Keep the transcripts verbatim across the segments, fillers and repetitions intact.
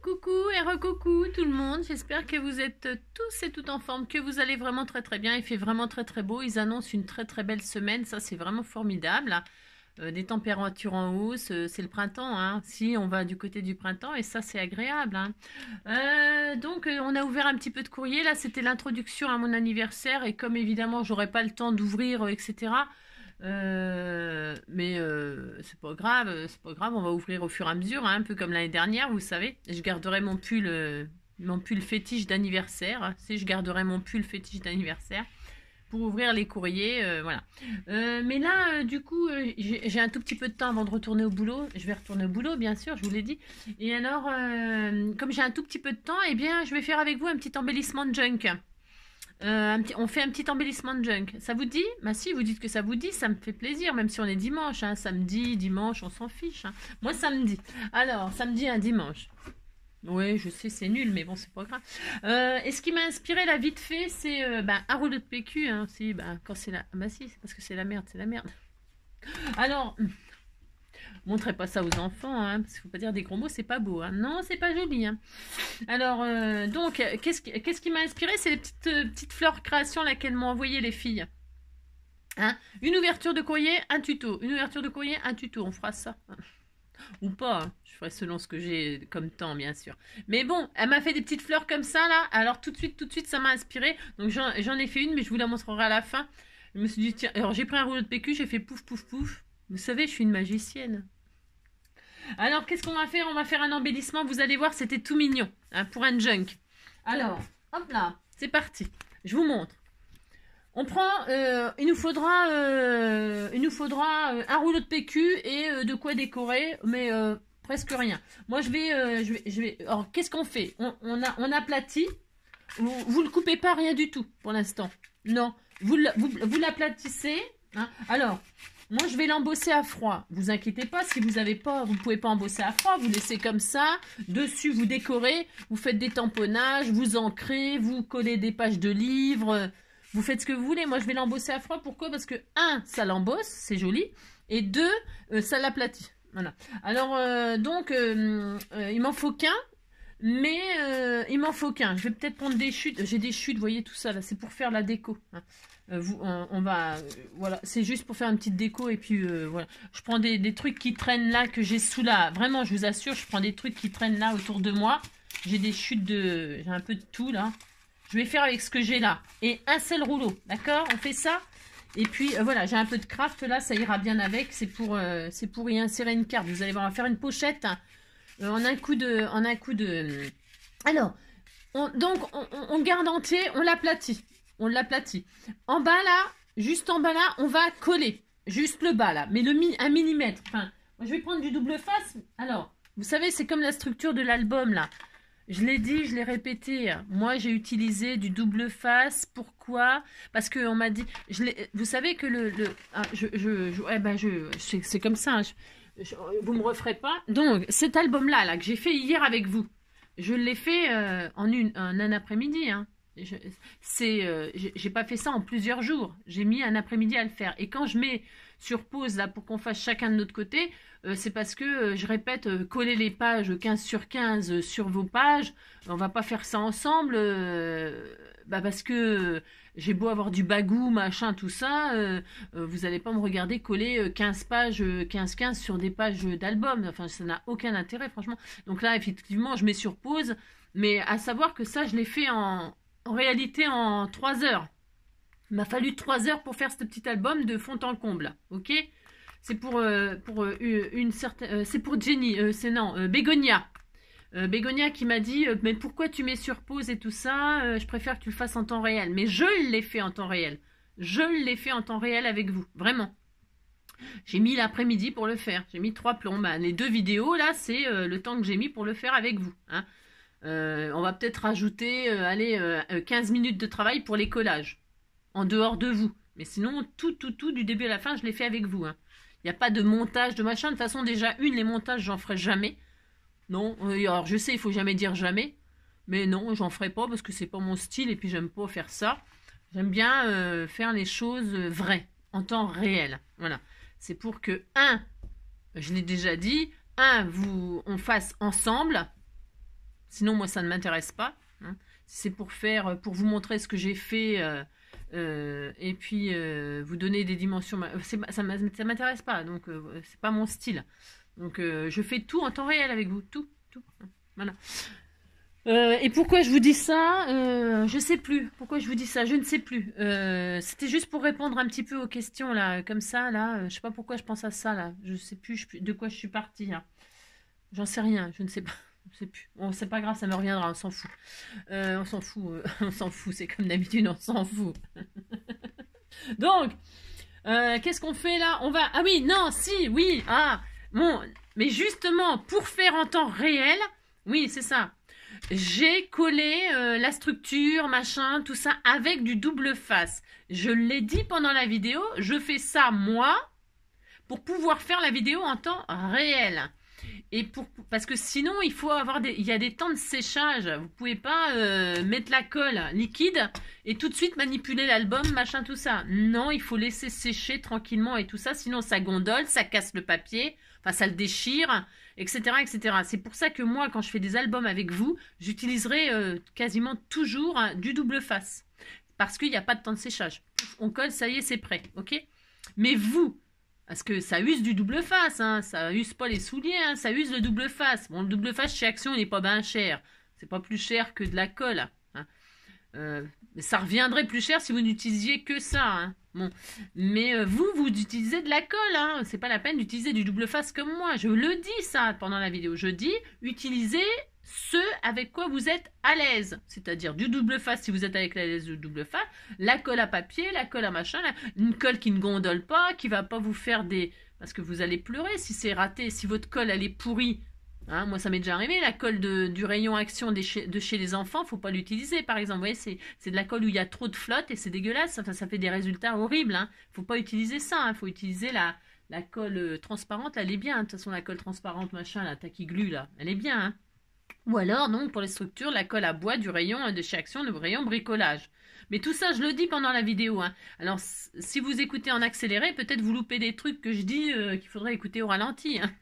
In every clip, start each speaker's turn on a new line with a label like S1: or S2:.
S1: Coucou et recoucou tout le monde, j'espère que vous êtes tous et toutes en forme, que vous allez vraiment très très bien, il fait vraiment très très beau, ils annoncent une très très belle semaine, ça c'est vraiment formidable, euh, des températures en hausse, euh, c'est le printemps, hein. Si on va du côté du printemps et ça c'est agréable. Hein. Euh, donc euh, on a ouvert un petit peu de courrier, là c'était l'introduction à mon anniversaire et comme évidemment j'aurai pas le temps d'ouvrir euh, et cetera. Euh, mais euh, c'est pas grave, c'est pas grave, on va ouvrir au fur et à mesure, hein, un peu comme l'année dernière, vous savez. Je garderai mon pull, euh, mon pull fétiche d'anniversaire. Si je garderai mon pull fétiche d'anniversaire pour ouvrir les courriers, euh, voilà. Euh, mais là, euh, du coup, euh, j'ai un tout petit peu de temps avant de retourner au boulot. Je vais retourner au boulot, bien sûr, je vous l'ai dit. Et alors, euh, comme j'ai un tout petit peu de temps, eh bien, je vais faire avec vous un petit embellissement de junk. Euh, un petit, on fait un petit embellissement de junk. Ça vous dit? Bah si, vous dites que ça vous dit, ça me fait plaisir, même si on est dimanche. Hein, samedi, dimanche, on s'en fiche. Hein. Moi, samedi. Alors, samedi, un dimanche. Oui, je sais, c'est nul, mais bon, c'est pas grave. Euh, et ce qui m'a inspiré, là, vite fait, c'est euh, bah, un rouleau de P Q. Hein, si, bah, quand c'est la... Bah si, c'est parce que c'est la merde, c'est la merde. Alors... Montrez pas ça aux enfants, hein, parce qu'il faut pas dire des gros mots, c'est pas beau. Hein. Non, c'est pas joli. Hein. Alors, euh, donc, qu'est-ce qui, qu'est-ce qui m'a inspiré? C'est les petites, euh, petites fleurs créations là qu'elles m'ont envoyées les filles. Hein. Une ouverture de courrier, un tuto. Une ouverture de courrier, un tuto. On fera ça. Ou pas, hein. Je ferai selon ce que j'ai comme temps, bien sûr. Mais bon, elle m'a fait des petites fleurs comme ça, là. Alors, tout de suite, tout de suite, ça m'a inspiré. Donc, j'en ai fait une, mais je vous la montrerai à la fin. Je me suis dit, tiens, alors j'ai pris un rouleau de P Q, j'ai fait pouf, pouf, pouf. Vous savez, je suis une magicienne. Alors, qu'est-ce qu'on va faire? On va faire un embellissement. Vous allez voir, c'était tout mignon hein, pour un junk. Alors, hop là, c'est parti. Je vous montre. On prend, euh, il nous faudra, euh, il nous faudra euh, un rouleau de P Q et euh, de quoi décorer, mais euh, presque rien. Moi, je vais, euh, je vais, je vais. Alors, qu'est-ce qu'on fait? on, on, a, on aplatit. Vous, vous le coupez pas, rien du tout pour l'instant. Non, vous, vous, vous l'aplatissez. Hein. Alors. Moi, je vais l'embosser à froid. Vous inquiétez pas, si vous n'avez pas, vous pouvez pas embosser à froid. Vous laissez comme ça. Dessus, vous décorez. Vous faites des tamponnages. Vous ancrez. Vous collez des pages de livres. Vous faites ce que vous voulez. Moi, je vais l'embosser à froid. Pourquoi? Parce que, un, ça l'embosse. C'est joli. Et deux, euh, ça l'aplatit. Voilà. Alors, euh, donc, euh, euh, il m'en faut qu'un. Mais euh, il m'en faut qu'un. Je vais peut-être prendre des chutes. J'ai des chutes, vous voyez tout ça là. C'est pour faire la déco. Hein. Euh, vous, on, on va, euh, voilà, c'est juste pour faire une petite déco et puis euh, voilà. Je prends des, des trucs qui traînent là que j'ai sous là. Vraiment, je vous assure, je prends des trucs qui traînent là autour de moi. J'ai des chutes de, j'ai un peu de tout là. Je vais faire avec ce que j'ai là et un seul rouleau, d'accord? On fait ça. Et puis euh, voilà, j'ai un peu de craft là, ça ira bien avec. C'est pour, euh, c'est pour y insérer une carte. Vous allez voir, on va faire une pochette hein, euh, en un coup de, en un coup de. Alors, on, donc on, on garde entier, on l'aplatit. On l'aplatit. En bas là, juste en bas là, on va coller. Juste le bas là, mais le mi un millimètre. Enfin, moi je vais prendre du double face. Alors, vous savez, c'est comme la structure de l'album là. Je l'ai dit, je l'ai répété. Moi, j'ai utilisé du double face. Pourquoi? Parce qu'on m'a dit... Je vous savez que le... le ah, je, je, je, eh ben je, c'est comme ça. Hein, je, je, vous me referez pas. Donc, cet album-là là, que j'ai fait hier avec vous, je l'ai fait euh, en, une, en un après-midi. Hein. C'est, euh, j'ai pas fait ça en plusieurs jours. J'ai mis un après-midi à le faire. Et quand je mets sur pause là pour qu'on fasse chacun de notre côté, euh, c'est parce que euh, je répète, euh, coller les pages quinze sur quinze euh, sur vos pages. On va pas faire ça ensemble, euh, bah parce que euh, j'ai beau avoir du bagou, machin, tout ça, euh, euh, vous allez pas me regarder coller euh, quinze pages, euh, quinze quinze sur des pages d'album. Enfin, ça n'a aucun intérêt, franchement. Donc là, effectivement, je mets sur pause. Mais à savoir que ça, je l'ai fait en En réalité, en trois heures. Il m'a fallu trois heures pour faire ce petit album de fond en comble. Ok? C'est pour, euh, pour euh, une certaine... Euh, c'est pour Jenny. Euh, c'est non, euh, Bégonia. Euh, Bégonia qui m'a dit, euh, mais pourquoi tu mets sur pause et tout ça? euh, Je préfère que tu le fasses en temps réel. Mais je l'ai fait en temps réel. Je l'ai fait en temps réel avec vous. Vraiment. J'ai mis l'après-midi pour le faire. J'ai mis trois plombs. Bah, les deux vidéos, là, c'est euh, le temps que j'ai mis pour le faire avec vous. Hein. Euh, on va peut-être rajouter euh, allez, euh, quinze minutes de travail pour les collages, en dehors de vous. Mais sinon, tout, tout, tout, du début à la fin, je l'ai fait avec vous. Il hein. n'y a pas de montage, de machin. De toute façon, déjà, une, les montages, j'en ferai jamais. Non, euh, alors je sais, il faut jamais dire jamais. Mais non, j'en ferai pas parce que c'est pas mon style et puis j'aime pas faire ça. J'aime bien euh, faire les choses vraies, en temps réel. Voilà. C'est pour que, un, je l'ai déjà dit, un, vous, on fasse ensemble... Sinon, moi, ça ne m'intéresse pas. Hein. C'est pour faire, pour vous montrer ce que j'ai fait euh, euh, et puis euh, vous donner des dimensions. Ça ne m'intéresse pas, donc euh, c'est pas mon style. Donc euh, je fais tout en temps réel avec vous, tout, tout. Voilà. Euh, et pourquoi je vous dis ça euh, je sais plus. Pourquoi je vous dis ça je ne sais plus. Euh, C'était juste pour répondre un petit peu aux questions là, comme ça là. Euh, je sais pas pourquoi je pense à ça là. Je sais plus je, de quoi je suis partie. Hein. J'en sais rien. Je ne sais pas. Je sais plus. Bon, c'est pas grave, ça me reviendra. On s'en fout. Euh, on s'en fout. Euh, on s'en fout. C'est comme d'habitude, on s'en fout. Donc, euh, qu'est-ce qu'on fait là? On va. Ah oui, non, si, oui. Ah, bon. Mais justement, pour faire en temps réel, oui, c'est ça. J'ai collé euh, la structure, machin, tout ça, avec du double face. Je l'ai dit pendant la vidéo, je fais ça, moi, pour pouvoir faire la vidéo en temps réel. Et pour, parce que sinon, il faut avoir des, il y a des temps de séchage. Vous pouvez pas euh, mettre la colle liquide et tout de suite manipuler l'album, machin, tout ça. Non, il faut laisser sécher tranquillement et tout ça. Sinon, ça gondole, ça casse le papier, enfin, ça le déchire, et cetera, et cetera. C'est pour ça que moi, quand je fais des albums avec vous, j'utiliserai euh, quasiment toujours hein, du double face. Parce qu'il n'y a pas de temps de séchage. On colle, ça y est, c'est prêt, ok? Mais vous... Parce que ça use du double face, hein. Ça use pas les souliers, hein. Ça use le double face. Bon, le double face chez Action, il n'est pas bien cher. C'est pas plus cher que de la colle. Hein. Euh, ça reviendrait plus cher si vous n'utilisiez que ça. Hein. Bon. Mais euh, vous, vous utilisez de la colle. Hein. C'est pas la peine d'utiliser du double face comme moi. Je le dis ça pendant la vidéo. Je dis, utilisez ce avec quoi vous êtes à l'aise. C'est-à-dire du double face si vous êtes avec la l'aise du double face, la colle à papier, la colle à machin, la... une colle qui ne gondole pas, qui va pas vous faire des... Parce que vous allez pleurer si c'est raté, si votre colle elle est pourrie. Hein, moi ça m'est déjà arrivé, la colle de, du rayon Action de chez, de chez les enfants, faut pas l'utiliser par exemple. Vous voyez, c'est de la colle où il y a trop de flotte et c'est dégueulasse, enfin, ça fait des résultats horribles. Hein. Faut pas utiliser ça, il hein. faut utiliser la, la colle transparente, là, elle est bien. Hein. De toute façon la colle transparente, machin, la taquiglu là, elle est bien. Hein. Ou alors, donc, pour les structures, la colle à bois du rayon de chez Action, le rayon bricolage. Mais tout ça, je le dis pendant la vidéo. Hein. Alors, si vous écoutez en accéléré, peut-être vous loupez des trucs que je dis euh, qu'il faudrait écouter au ralenti. Hein.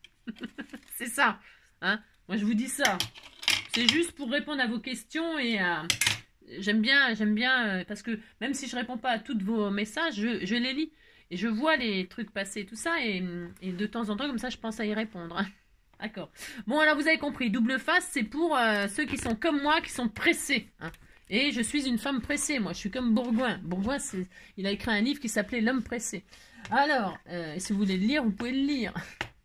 S1: C'est ça. Hein. Moi, je vous dis ça. C'est juste pour répondre à vos questions et euh, j'aime bien, j'aime bien, euh, parce que même si je réponds pas à tous vos messages, je, je les lis. Et je vois les trucs passer, tout ça, et, et de temps en temps, comme ça, je pense à y répondre. Hein. D'accord. Bon, alors vous avez compris, double face, c'est pour euh, ceux qui sont comme moi, qui sont pressés. Hein. Et je suis une femme pressée, moi, je suis comme Bourgoin. Bourgoin, il a écrit un livre qui s'appelait L'homme pressé. Alors, euh, si vous voulez le lire, vous pouvez le lire.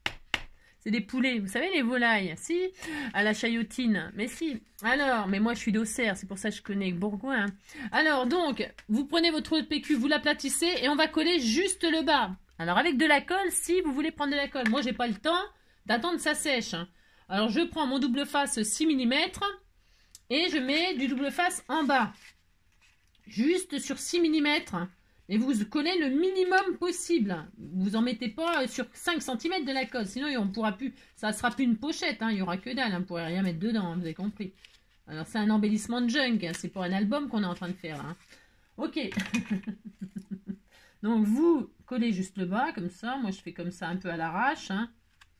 S1: C'est des poulets, vous savez, les volailles, si, à la chaillotine, mais si. Alors, mais moi, je suis d'Auxerre, c'est pour ça que je connais Bourgoin. Hein. Alors, donc, vous prenez votre rouleau de P Q, vous l'aplatissez, et on va coller juste le bas. Alors, avec de la colle, si vous voulez prendre de la colle. Moi, j'ai pas le temps d'attendre que ça sèche. Hein. Alors, je prends mon double face six millimètres et je mets du double face en bas. Juste sur six millimètres. Et vous collez le minimum possible. Vous en mettez pas sur cinq centimètres de la colle. Sinon, on pourra plus, ça ne sera plus une pochette. Hein. Il n'y aura que dalle. Hein. On ne pourrait rien mettre dedans. Hein, vous avez compris. Alors, c'est un embellissement de junk. Hein. C'est pour un album qu'on est en train de faire. Hein. Ok. Donc, vous collez juste le bas comme ça. Moi, je fais comme ça un peu à l'arrache. Hein.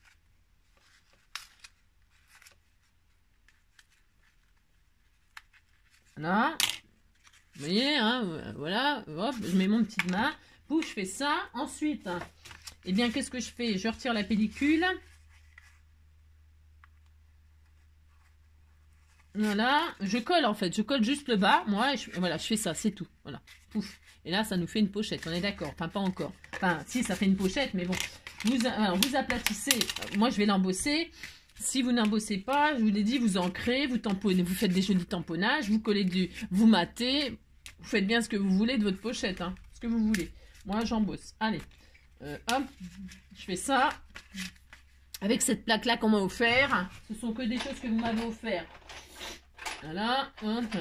S1: Voilà, vous voyez, hein, voilà, hop, je mets mon petit main, pouf, je fais ça. Ensuite, eh bien, qu'est-ce que je fais? Je retire la pellicule. Voilà, je colle en fait, je colle juste le bas. Moi, je, voilà, je fais ça, c'est tout. Voilà, pouf. Et là, ça nous fait une pochette, on est d'accord. Enfin, pas encore. Enfin, si, ça fait une pochette, mais bon. Vous, alors, vous aplatissez. Moi, je vais l'embosser. Si vous n'embossez pas, je vous l'ai dit, vous ancrez, vous tamponnez, vous faites des jolis tamponnages, vous collez du, vous matez, vous faites bien ce que vous voulez de votre pochette, hein, ce que vous voulez. Moi, j'embosse. Allez, euh, hop, je fais ça avec cette plaque-là qu'on m'a offert. Ce sont que des choses que vous m'avez offert. Voilà, hop.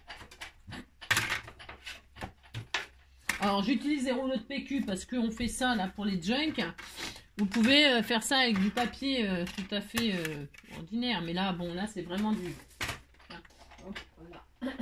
S1: Alors, j'utilise des rouleaux de P Q parce qu'on fait ça là pour les junk. Vous pouvez euh, faire ça avec du papier euh, tout à fait euh, ordinaire. Mais là, bon, là, c'est vraiment du... Hop, voilà.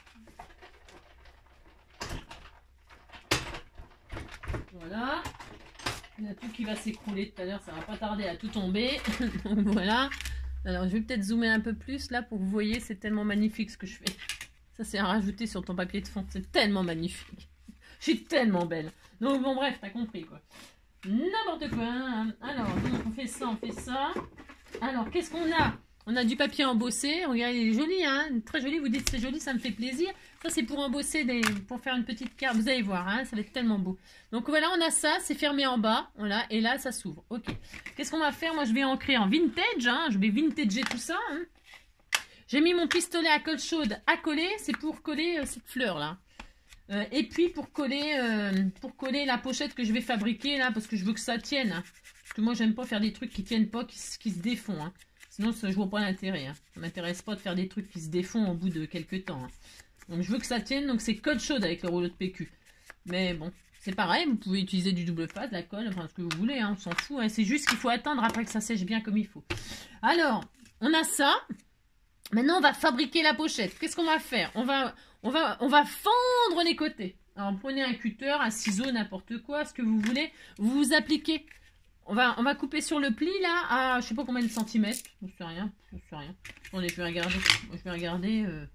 S1: Voilà. Il y a tout qui va s'écrouler tout à l'heure. Ça va pas tarder à tout tomber. Donc, voilà. Alors, je vais peut-être zoomer un peu plus là pour que vous voyez, c'est tellement magnifique ce que je fais. Ça, c'est à rajouter sur ton papier de fond. C'est tellement magnifique. Je suis tellement belle. Donc, bon, bref, t'as compris, quoi. N'importe quoi. Hein. Alors, donc, on fait ça, on fait ça. Alors, qu'est-ce qu'on a? On a du papier embossé. Regardez, il est joli, hein. Très joli. Vous dites c'est joli, ça me fait plaisir. Ça, c'est pour embosser, des... pour faire une petite carte. Vous allez voir, hein, ça va être tellement beau. Donc, voilà, on a ça. C'est fermé en bas. Voilà. Et là, ça s'ouvre. OK. Qu'est-ce qu'on va faire? Moi, je vais ancrer en vintage. Hein. Je vais vintager tout ça. Hein. J'ai mis mon pistolet à colle chaude à coller. C'est pour coller euh, cette fleur-là. Euh, et puis, pour coller, euh, pour coller la pochette que je vais fabriquer, là, parce que je veux que ça tienne. Hein. Parce que moi, j'aime pas faire des trucs qui tiennent pas, qui, qui se défont. Hein. Sinon, ça, je vois pas l'intérêt. Hein. Ça m'intéresse pas de faire des trucs qui se défont au bout de quelques temps. Hein. Donc, je veux que ça tienne. Donc, c'est colle chaude avec le rouleau de P Q. Mais bon, c'est pareil. Vous pouvez utiliser du double face, de la colle, enfin, ce que vous voulez. Hein, on s'en fout. Hein. C'est juste qu'il faut attendre après que ça sèche bien comme il faut. Alors, on a ça. Maintenant, on va fabriquer la pochette. Qu'est-ce qu'on va faire? On va, on, va, on va fendre les côtés. Alors, prenez un cutter, un ciseau, n'importe quoi, ce que vous voulez. Vous vous appliquez. On va, on va couper sur le pli, là, à je sais pas combien de centimètres. Je sais rien, je sais rien. Attendez, je vais regarder. Je vais regarder. Euh,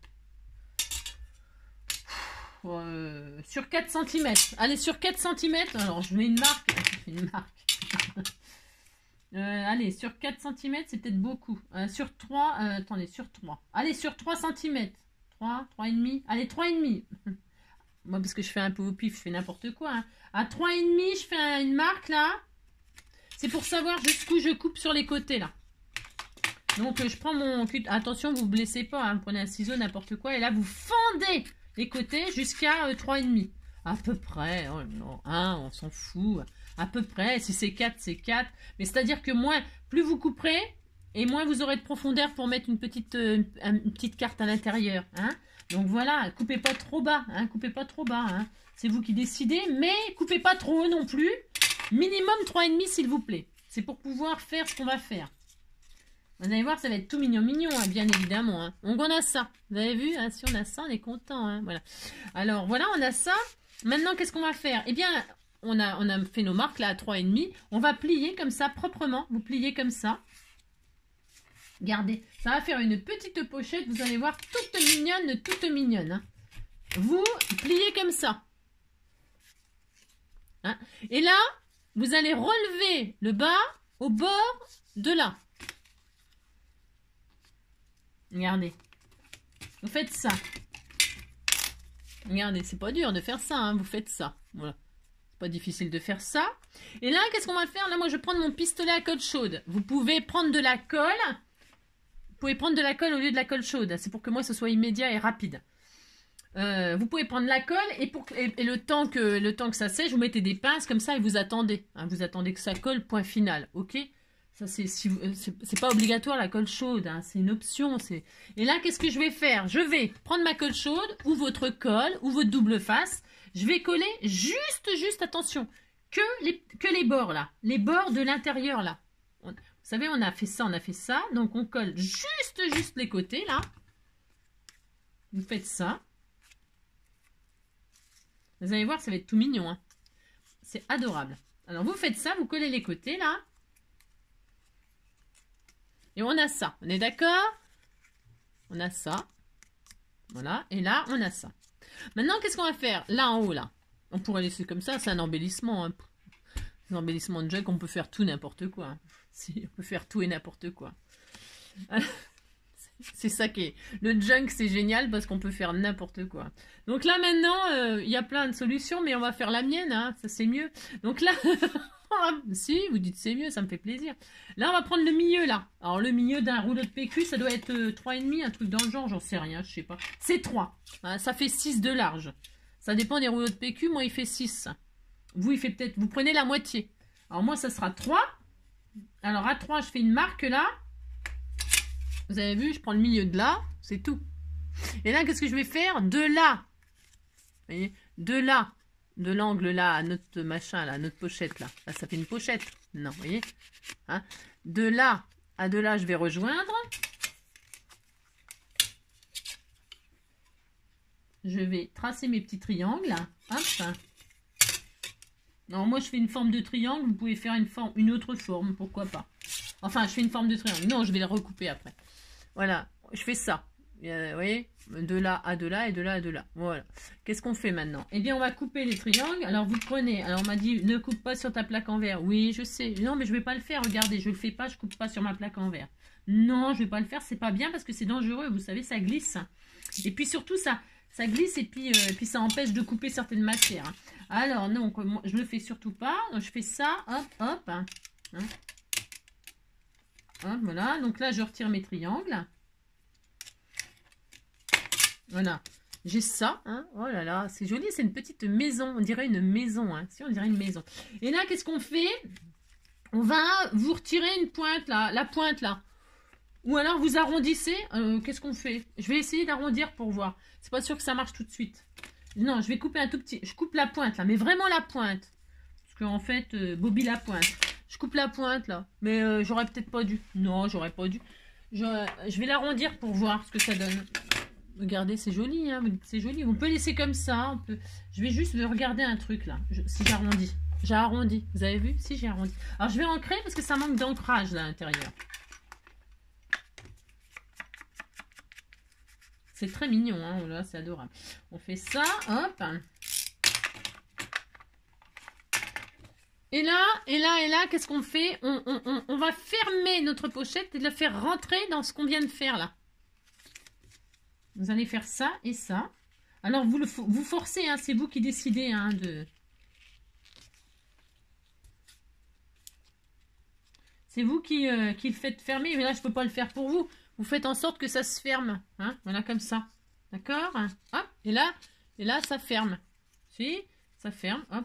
S1: euh, sur quatre centimètres. Allez, sur quatre centimètres. Alors, je mets une marque. Je mets une marque. Euh, allez, sur quatre centimètres, c'est peut-être beaucoup. Euh, sur trois, euh, attendez, sur trois. Allez, sur trois centimètres. trois, trois virgule cinq. Allez, trois virgule cinq. Moi, parce que je fais un peu au pif, je fais n'importe quoi. Hein. À trois virgule cinq, je fais une marque, là. C'est pour savoir jusqu'où je coupe sur les côtés, là. Donc, euh, je prends mon... Attention, vous ne blessez pas. Hein. Vous prenez un ciseau, n'importe quoi. Et là, vous fendez les côtés jusqu'à euh, trois virgule cinq. À peu près. Oh non, un, on s'en fout. À peu près. Si c'est quatre, c'est quatre. Mais c'est-à-dire que moins, plus vous couperez, et moins vous aurez de profondeur pour mettre une petite, euh, une petite carte à l'intérieur. Hein. Donc voilà, coupez pas trop bas. Hein. Coupez pas trop bas. Hein. C'est vous qui décidez. Mais coupez pas trop haut non plus. Minimum trois virgule cinq, s'il vous plaît. C'est pour pouvoir faire ce qu'on va faire. Vous allez voir, ça va être tout mignon, mignon, hein, bien évidemment. Hein. Donc, on a ça. Vous avez vu, hein, si on a ça, on est content. Hein, voilà. Alors, voilà, on a ça. Maintenant, qu'est-ce qu'on va faire? Eh bien, on a, on a fait nos marques là à trois virgule cinq. On va plier comme ça, proprement. Vous pliez comme ça. Regardez, ça va faire une petite pochette. Vous allez voir, toute mignonne, toute mignonne. Hein. Vous pliez comme ça. Hein. Et là, vous allez relever le bas au bord de là. Regardez. Vous faites ça. Regardez, c'est pas dur de faire ça. Hein. Vous faites ça. Voilà. C'est pas difficile de faire ça. Et là, qu'est-ce qu'on va faire? Là, moi, je vais prendre mon pistolet à colle chaude. Vous pouvez prendre de la colle. Vous pouvez prendre de la colle au lieu de la colle chaude. C'est pour que moi, ce soit immédiat et rapide. Euh, vous pouvez prendre la colle et, pour, et, et le, temps que, le temps que ça sèche, vous mettez des pinces comme ça et vous attendez. Hein, vous attendez que ça colle, point final. Ok? Ça, c'est si c'est pas obligatoire la colle chaude. Hein, c'est une option. Et là, qu'est-ce que je vais faire? Je vais prendre ma colle chaude ou votre colle ou votre double face. Je vais coller juste, juste, attention, que les, que les bords là. Les bords de l'intérieur là. On, vous savez, on a fait ça, on a fait ça. Donc, on colle juste, juste les côtés là. Vous faites ça. Vous allez voir, ça va être tout mignon. Hein. C'est adorable. Alors, vous faites ça, vous collez les côtés, là. Et on a ça. On est d'accord? On a ça. Voilà. Et là, on a ça. Maintenant, qu'est-ce qu'on va faire? Là, en haut, là. On pourrait laisser comme ça. C'est un embellissement. Hein. Un embellissement de junk, on peut faire tout n'importe quoi. Hein. Si, on peut faire tout et n'importe quoi. C'est ça qui est... Le junk, c'est génial parce qu'on peut faire n'importe quoi. Donc là, maintenant, il euh, y a plein de solutions, mais on va faire la mienne, hein, ça c'est mieux. Donc là, si, vous dites c'est mieux, ça me fait plaisir. Là, on va prendre le milieu, là. Alors, le milieu d'un rouleau de P Q, ça doit être euh, trois virgule cinq, un truc dans le genre, j'en sais rien, je sais pas. C'est trois. Hein, ça fait six de large. Ça dépend des rouleaux de P Q, moi, il fait six. Vous, il fait peut-être... Vous prenez la moitié. Alors, moi, ça sera trois. Alors, à trois, je fais une marque, là. Vous avez vu, je prends le milieu de là, c'est tout. Et là, qu'est-ce que je vais faire? De là, vous voyez, de là, de l'angle là, à notre machin là, à notre pochette là. Là, ça fait une pochette. Non, vous voyez, hein? De là à de là, je vais rejoindre. Je vais tracer mes petits triangles. Hop. Non, moi, je fais une forme de triangle. Vous pouvez faire une forme, une autre forme, pourquoi pas. Enfin, je fais une forme de triangle. Non, je vais le recouper après. Voilà, je fais ça. Euh, vous voyez, de là à de là et de là à de là. Voilà. Qu'est-ce qu'on fait maintenant? Eh bien, on va couper les triangles. Alors, vous prenez. Alors, on m'a dit, ne coupe pas sur ta plaque en verre. Oui, je sais. Non, mais je ne vais pas le faire. Regardez, je ne le fais pas. Je ne coupe pas sur ma plaque en verre. Non, je ne vais pas le faire. C'est pas bien parce que c'est dangereux. Vous savez, ça glisse. Et puis, surtout, ça, ça glisse et puis, euh, et puis ça empêche de couper certaines matières. Alors, donc, moi, je ne le fais surtout pas. Donc, je fais ça. Hop, hop. Hein. Hop, voilà. Donc là, je retire mes triangles. Voilà, j'ai ça, hein. Oh là là, c'est joli, c'est une petite maison, on dirait une maison, hein. Si, on dirait une maison. Et là, qu'est-ce qu'on fait? On va vous retirer une pointe, là, la pointe, là. Ou alors, vous arrondissez, euh, qu'est-ce qu'on fait? Je vais essayer d'arrondir pour voir. C'est pas sûr que ça marche tout de suite. Non, je vais couper un tout petit, je coupe la pointe, là, mais vraiment la pointe. Parce qu'en fait, euh, Bobby la pointe. Je coupe la pointe, là, mais euh, j'aurais peut-être pas dû. Non, j'aurais pas dû. Je, je vais l'arrondir pour voir ce que ça donne. Regardez, c'est joli, hein, c'est joli. On peut laisser comme ça. On peut... Je vais juste regarder un truc là. Je... Si j'arrondis, j'ai arrondi. Vous avez vu? Si j'ai arrondi. Alors je vais ancrer parce que ça manque d'ancrage là à l'intérieur. C'est très mignon, hein. Oh là, c'est adorable. On fait ça, hop. Et là, et là, et là, qu'est-ce qu'on fait? on, on, on, on va fermer notre pochette et la faire rentrer dans ce qu'on vient de faire là. Vous allez faire ça et ça. Alors, vous, le, vous forcez, hein, c'est vous qui décidez. Hein, de... C'est vous qui, euh, qui le faites fermer. Mais là, je ne peux pas le faire pour vous. Vous faites en sorte que ça se ferme. Hein, voilà, comme ça. D'accord? Hop, et là, et là, ça ferme. Si, ça ferme. Hop.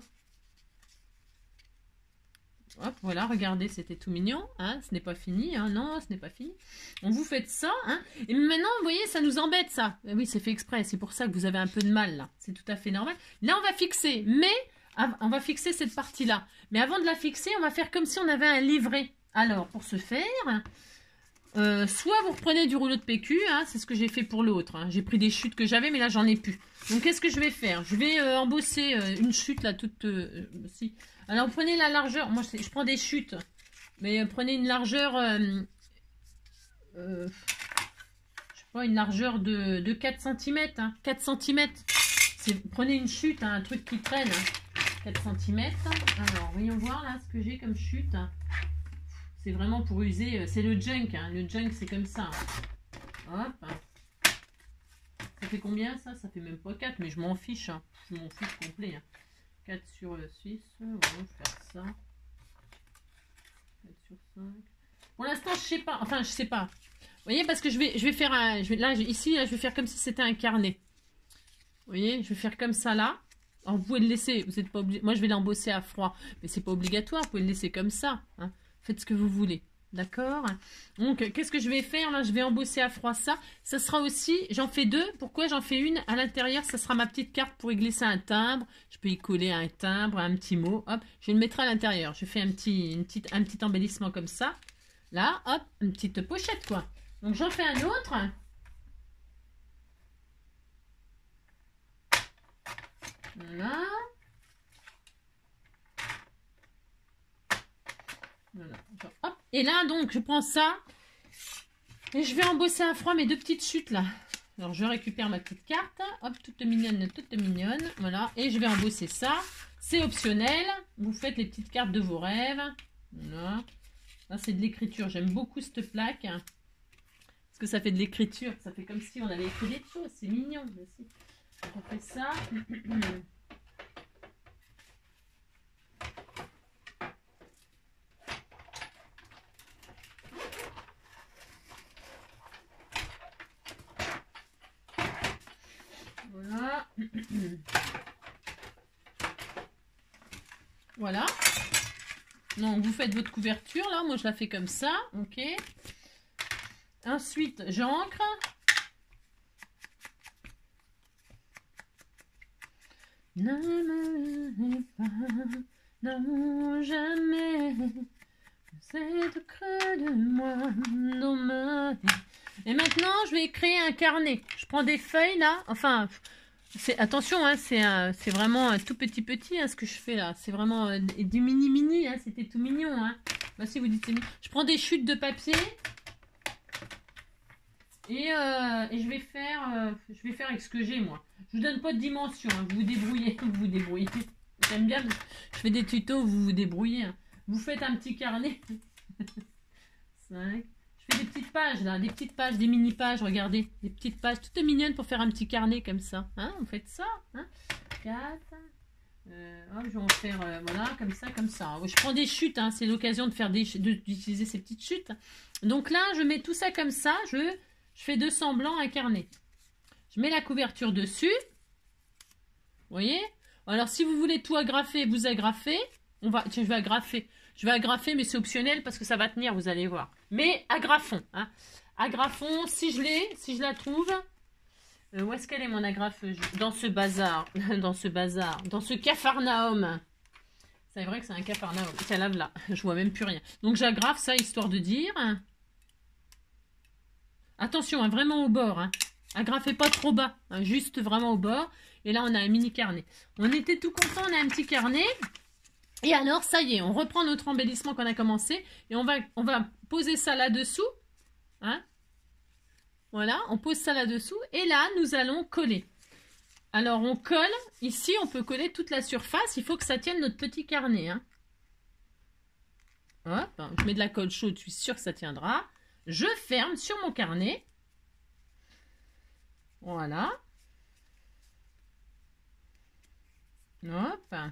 S1: Hop, voilà, regardez, c'était tout mignon, hein, ce n'est pas fini, hein, non, ce n'est pas fini. On vous fait ça, hein, et maintenant, vous voyez, ça nous embête, ça. Et oui, c'est fait exprès, c'est pour ça que vous avez un peu de mal, là. C'est tout à fait normal. Là, on va fixer, mais, on va fixer cette partie-là. Mais avant de la fixer, on va faire comme si on avait un livret. Alors, pour ce faire, euh, soit vous reprenez du rouleau de P Q, hein, c'est ce que j'ai fait pour l'autre. Hein. J'ai pris des chutes que j'avais, mais là, j'en ai plus. Donc, qu'est-ce que je vais faire? Je vais euh, embosser euh, une chute, là, toute... Euh, si. Alors, prenez la largeur. Moi, je prends des chutes. Mais euh, prenez une largeur... Euh, euh, je sais pas, une largeur de, de quatre centimètres. Hein, quatre centimètres. Prenez une chute, hein, un truc qui traîne. Hein, quatre centimètres. Alors, voyons voir, là, ce que j'ai comme chute. C'est vraiment pour user... C'est le junk. Hein, le junk, c'est comme ça. Hein. Hop. Ça fait combien, ça? Ça fait même pas quatre, mais je m'en fiche. Hein. Je m'en fiche complet. Hein. quatre sur six, on va faire ça. quatre sur cinq. Pour l'instant, je sais pas. Enfin, je sais pas. Vous voyez, parce que je vais, je vais faire un... Je vais, là, ici, là, je vais faire comme si c'était un carnet. Vous voyez, je vais faire comme ça, là. Alors, vous pouvez le laisser. Vous êtes pas obligé. Moi, je vais l'embosser à froid. Mais c'est pas obligatoire. Vous pouvez le laisser comme ça. Hein. Faites ce que vous voulez. D'accord? Donc, qu'est-ce que je vais faire? Là, je vais embosser à froid ça. Ça sera aussi, j'en fais deux. Pourquoi j'en fais une? À l'intérieur, ça sera ma petite carte pour y glisser un timbre. Je peux y coller un timbre, un petit mot. Hop, je le mettrai à l'intérieur. Je fais un petit, une petite, un petit embellissement comme ça. Là, hop, une petite pochette, quoi. Donc, j'en fais un autre. Voilà. Voilà. Hop. Et là, donc, je prends ça et je vais embosser à froid mes deux petites chutes là. Alors, je récupère ma petite carte. Hop, toute mignonne, toute mignonne. Voilà. Et je vais embosser ça. C'est optionnel. Vous faites les petites cartes de vos rêves. Voilà. Là, c'est de l'écriture. J'aime beaucoup cette plaque. Parce que ça fait de l'écriture. Ça fait comme si on avait écrit des choses. C'est mignon. Aussi. On fait ça. Voilà. Voilà. Donc, vous faites votre couverture, là. Moi, je la fais comme ça. OK. Ensuite, j'encre. Ne me pas, non, jamais. C'est au creux de moi. Non, me... Et maintenant, je vais créer un carnet. Je prends des feuilles, là. Enfin, attention, hein, c'est vraiment un tout petit petit, hein, ce que je fais là. C'est vraiment euh, du mini-mini, hein, c'était tout mignon. Hein. Bah si vous dites c'est mignon. Je prends des chutes de papier. Et, euh, et je vais faire euh, je vais faire avec ce que j'ai moi. Je vous donne pas de dimension, hein. Vous vous débrouillez, vous vous débrouillez. J'aime bien, je fais des tutos, vous vous débrouillez. Hein. Vous faites un petit carnet. cinq. Je fais des petites pages là, des petites pages, des mini pages, regardez. Des petites pages toutes mignonnes pour faire un petit carnet comme ça. Hein, vous faites ça. Hein. quatre. Euh, oh, je vais en faire, euh, voilà, comme ça, comme ça. Je prends des chutes, hein. C'est l'occasion de faire des, d'utiliser ces petites chutes. Donc là, je mets tout ça comme ça, je... Je fais deux semblants, un carnet. Je mets la couverture dessus. Vous voyez? Alors, si vous voulez tout agrafer, vous agrafez. On va, je vais agrafer. Je vais agrafer, mais c'est optionnel parce que ça va tenir, vous allez voir. Mais agrafons. Hein. Agrafons, si je l'ai, si je la trouve. Euh, où est-ce qu'elle est, mon agrafeuse? Dans ce bazar. Dans ce bazar. Dans ce capharnaüm. C'est vrai que c'est un capharnaüm. C'est là, là. Je vois même plus rien. Donc, j'agrafe ça, histoire de dire... Attention, hein, vraiment au bord. Hein. Agrafez pas trop bas. Hein, juste vraiment au bord. Et là, on a un mini carnet. On était tout content, on a un petit carnet. Et alors, ça y est, on reprend notre embellissement qu'on a commencé. Et on va, on va poser ça là-dessous. Hein. Voilà, on pose ça là-dessous. Et là, nous allons coller. Alors, on colle. Ici, on peut coller toute la surface. Il faut que ça tienne notre petit carnet. Hein. Hop, je mets de la colle chaude, je suis sûre que ça tiendra. Je ferme sur mon carnet. Voilà. Hop.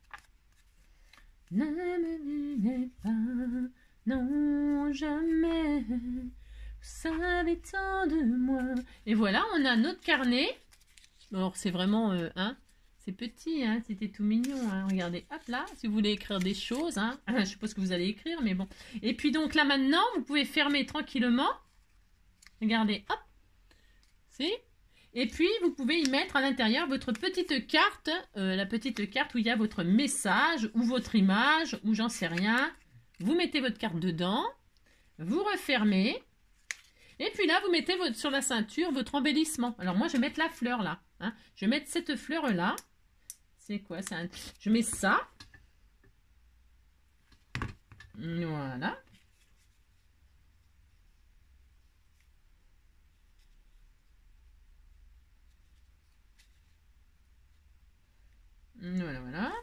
S1: Ne me dites pas, non, jamais. Vous savez tant de moi. Et voilà, on a notre carnet. Alors, c'est vraiment... Euh, hein, c'est petit, hein, c'était tout mignon. Hein. Regardez, hop là, si vous voulez écrire des choses. Hein, je ne sais pas ce que vous allez écrire, mais bon. Et puis donc là maintenant, vous pouvez fermer tranquillement. Regardez, hop. C'est. Et puis vous pouvez y mettre à l'intérieur votre petite carte. Euh, la petite carte où il y a votre message ou votre image ou j'en sais rien. Vous mettez votre carte dedans. Vous refermez. Et puis là, vous mettez votre, sur la ceinture votre embellissement. Alors moi, je vais mettre la fleur là. Hein. Je vais mettre cette fleur là. C'est quoi? Un... Je mets ça. Voilà. Voilà, voilà.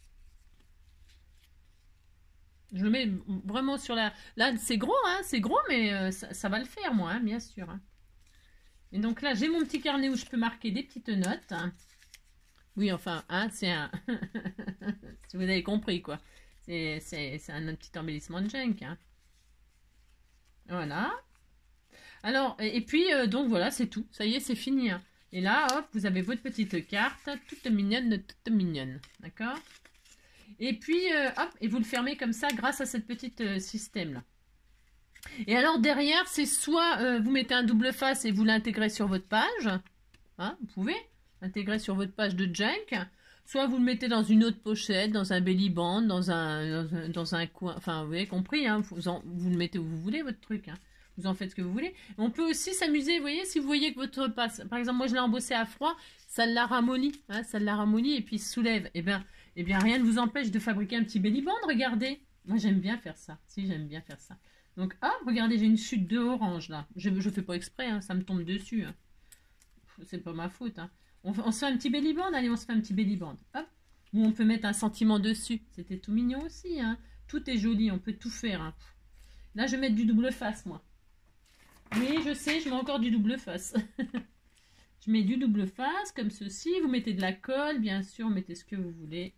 S1: Je le mets vraiment sur la... Là, c'est gros, hein. C'est gros, mais euh, ça, ça va le faire, moi, hein, bien sûr. Hein. Et donc là, j'ai mon petit carnet où je peux marquer des petites notes. Hein. Oui, enfin, hein, c'est un... si vous avez compris, quoi. C'est un, un petit embellissement de junk. Hein. Voilà. Alors, et, et puis, euh, donc voilà, c'est tout. Ça y est, c'est fini. Hein. Et là, hop, vous avez votre petite carte, toute mignonne, toute mignonne. D'accord? Et puis, euh, hop, et vous le fermez comme ça grâce à cette petite euh, système-là. Et alors, derrière, c'est soit euh, vous mettez un double face et vous l'intégrez sur votre page. Hein, vous pouvez l'intégrer sur votre page de junk. Soit vous le mettez dans une autre pochette, dans un belly band, dans un, dans un, dans un coin. Enfin, vous avez compris, hein, vous, en, vous le mettez où vous voulez, votre truc. Hein. Vous en faites ce que vous voulez. On peut aussi s'amuser, vous voyez, si vous voyez que votre passe, par exemple, moi je l'ai embossé à froid, ça l'a ramolli, hein, ça l'a ramolli et puis il se soulève. Et bien, eh bien, rien ne vous empêche de fabriquer un petit belly band, regardez. Moi, j'aime bien faire ça. Si, j'aime bien faire ça. Donc, ah, regardez, j'ai une chute de orange, là. Je ne fais pas exprès, hein, ça me tombe dessus. Hein. C'est pas ma faute. Hein. On, on se fait un petit belly band, allez, on se fait un petit belly band. Hop. Ou on peut mettre un sentiment dessus. C'était tout mignon aussi. Hein. Tout est joli, on peut tout faire. Hein. Là, je vais mettre du double face, moi. Oui, je sais, je mets encore du double face. Je mets du double face, comme ceci. Vous mettez de la colle, bien sûr, mettez ce que vous voulez.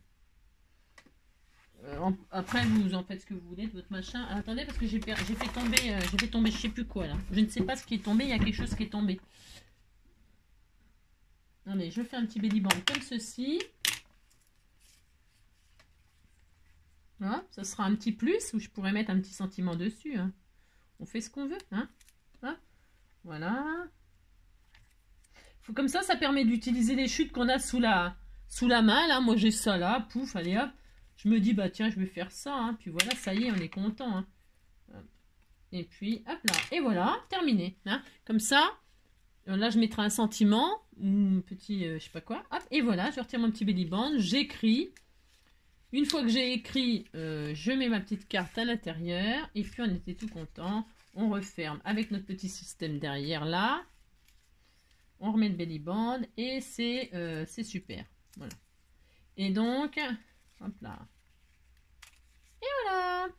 S1: Euh, après, vous en faites ce que vous voulez de votre machin. Alors, attendez, parce que j'ai fait tomber, euh, j'ai fait tomber, je sais plus quoi, là. Je ne sais pas ce qui est tombé, il y a quelque chose qui est tombé. Attendez, je fais un petit belly band comme ceci. Voilà, ça sera un petit plus, où je pourrais mettre un petit sentiment dessus. Hein. On fait ce qu'on veut, hein. Hein, voilà. Faut, comme ça, ça permet d'utiliser les chutes qu'on a sous la, sous la main. Là, moi, j'ai ça là. Pouf, allez hop. Je me dis, bah tiens, je vais faire ça. Hein. Puis voilà, ça y est, on est content. Hein. Et puis, hop là. Et voilà, terminé. Hein. Comme ça, là, je mettrai un sentiment. Ou un petit, euh, je sais pas quoi. Hop, et voilà, je retire mon petit belly band. J'écris. Une fois que j'ai écrit, euh, je mets ma petite carte à l'intérieur. Et puis on était tout content. On referme avec notre petit système derrière là. On remet le belly band et c'est euh, c'est super. Voilà. Et donc, hop là. Et voilà.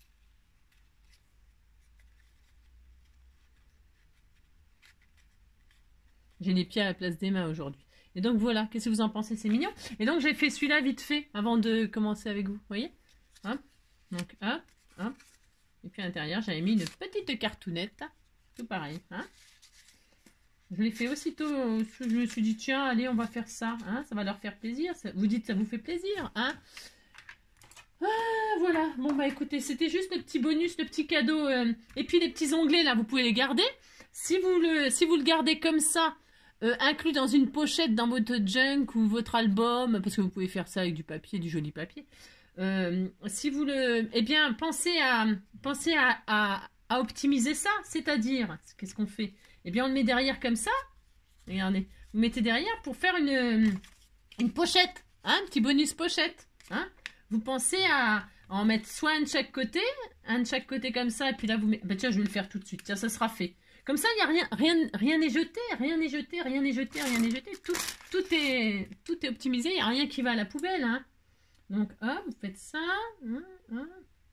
S1: J'ai les pieds à la place des mains aujourd'hui. Et donc voilà, qu'est-ce que vous en pensez? C'est mignon. Et donc j'ai fait celui-là vite fait avant de commencer avec vous. Vous voyez? Hop. Donc hop, hop. Et puis à l'intérieur, j'avais mis une petite cartoonette. Tout pareil. Hein, je l'ai fait aussitôt. Je me suis dit, tiens, allez, on va faire ça. Hein, ça va leur faire plaisir. Ça, vous dites, ça vous fait plaisir. Hein, ah, voilà. Bon, bah écoutez, c'était juste le petit bonus, le petit cadeau. Euh, et puis les petits onglets, là, vous pouvez les garder. Si vous le, si vous le gardez comme ça, Euh, inclus dans une pochette dans votre junk ou votre album, parce que vous pouvez faire ça avec du papier, du joli papier. Euh, si vous le, eh bien, pensez à, pensez à, à, à optimiser ça, c'est-à-dire, qu'est-ce qu'on fait? Eh bien, on le met derrière comme ça. Regardez, vous mettez derrière pour faire une, une pochette, hein, un petit bonus pochette. Hein. Vous pensez à, à en mettre soit un de chaque côté, un de chaque côté comme ça, et puis là vous mettez. Ben tiens, je vais le faire tout de suite. Tiens, ça sera fait. Comme ça, il y a rien, rien, rien n'est jeté, rien n'est jeté, rien n'est jeté, rien n'est jeté. Tout, tout est, tout est optimisé. Il n'y a rien qui va à la poubelle. Hein. Donc, hop, vous faites ça. Hein, hein.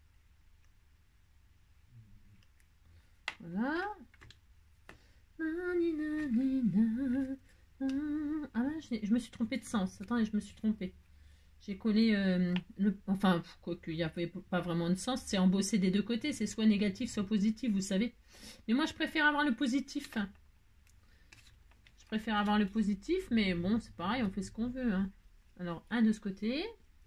S1: Voilà. Ah, je, je me suis trompée de sens. Attendez, je me suis trompée. J'ai collé euh, le... Enfin, quoi qu'il n'y a pas vraiment de sens. C'est embossé des deux côtés. C'est soit négatif, soit positif, vous savez. Mais moi, je préfère avoir le positif. Je préfère avoir le positif, mais bon, c'est pareil, on fait ce qu'on veut. Hein. Alors, un de ce côté.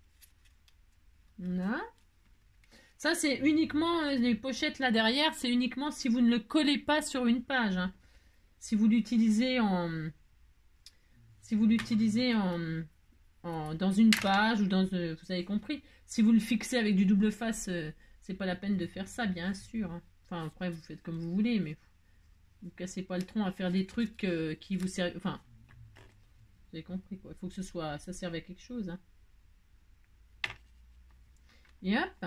S1: Là. Ça, c'est uniquement, euh, les pochettes là derrière, c'est uniquement si vous ne le collez pas sur une page. Hein. Si vous l'utilisez en... Si vous l'utilisez en... En, dans une page ou dans... Euh, vous avez compris. Si vous le fixez avec du double face, euh, c'est pas la peine de faire ça, bien sûr. Hein. Enfin, après, vous faites comme vous voulez, mais vous ne cassez pas le tronc à faire des trucs euh, qui vous servent... Enfin, vous avez compris, quoi. Il faut que ce soit... Ça serve à quelque chose. Hein. Et hop.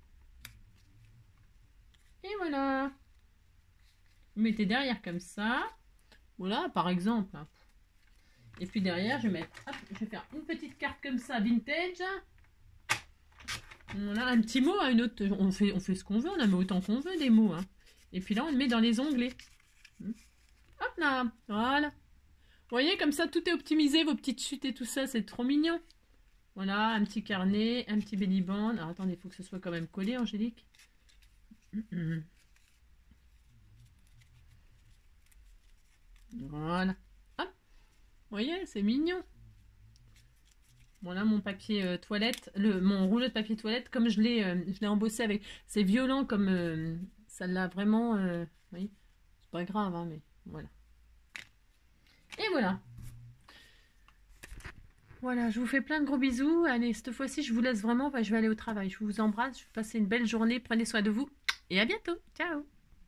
S1: Et voilà. Vous mettez derrière comme ça. Voilà, par exemple. Et puis derrière, je vais mettre... Hop, je vais faire une petite carte comme ça, vintage. Voilà, un petit mot, une autre... On fait, on fait ce qu'on veut, on en met autant qu'on veut des mots. Hein. Et puis là, on le met dans les onglets. Hop là, voilà. Vous voyez, comme ça, tout est optimisé, vos petites chutes et tout ça, c'est trop mignon. Voilà, un petit carnet, un petit belly band. Alors, attendez, il faut que ce soit quand même collé, Angélique. Voilà. Hop. Vous voyez, c'est mignon. Voilà mon papier euh, toilette, le, mon rouleau de papier toilette, comme je l'ai euh, je l'ai embossé avec... C'est violent comme... Euh, ça l'a vraiment... Euh, vous voyez, c'est pas grave, hein, mais voilà. Et voilà. Voilà, je vous fais plein de gros bisous. Allez, cette fois-ci, je vous laisse vraiment. Bah, je vais aller au travail. Je vous embrasse. Je vais passer une belle journée. Prenez soin de vous. Et à bientôt. Ciao.